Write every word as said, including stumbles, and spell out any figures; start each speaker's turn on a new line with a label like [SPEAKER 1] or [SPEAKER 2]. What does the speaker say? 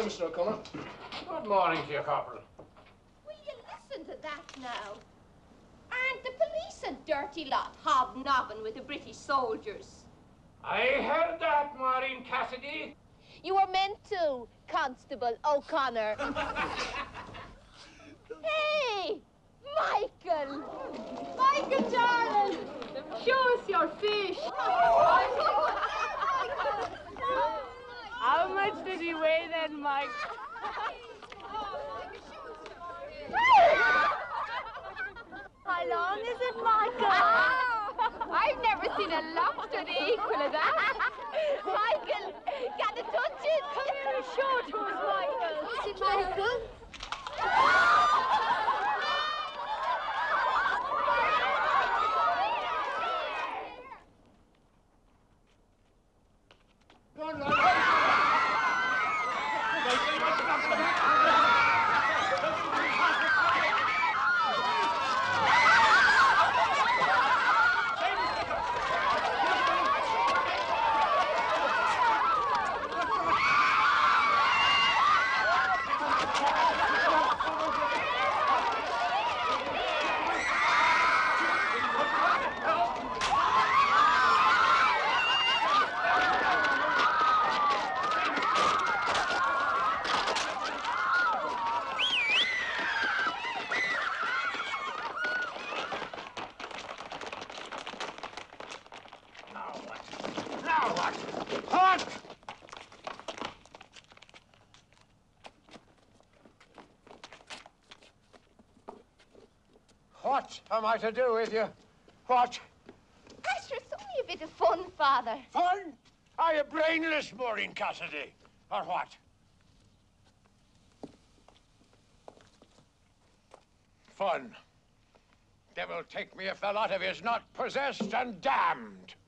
[SPEAKER 1] Mister O'Connor.
[SPEAKER 2] Good morning to you, Corporal.
[SPEAKER 3] Will you listen to that now? Aren't the police a dirty lot hobnobbing with the British soldiers?
[SPEAKER 2] I heard that, Maureen Cassidy.
[SPEAKER 3] You were meant to, Constable O'Connor. Hey, Michael! Michael, darling! Show us your fish.
[SPEAKER 4] How much did he weigh then, Mike? How long is it, Michael?
[SPEAKER 3] I've never seen a lobster the equal of that. Michael, can you touch it?
[SPEAKER 4] Come here and show it to us, Michael.
[SPEAKER 3] Is it Michael?
[SPEAKER 2] What am I to do with you? What?
[SPEAKER 3] Asher, it's only a bit of fun, Father.
[SPEAKER 2] Fun? Are you brainless, Maureen Cassidy? Or what? Fun. Devil take me if the lot of you's not possessed and damned.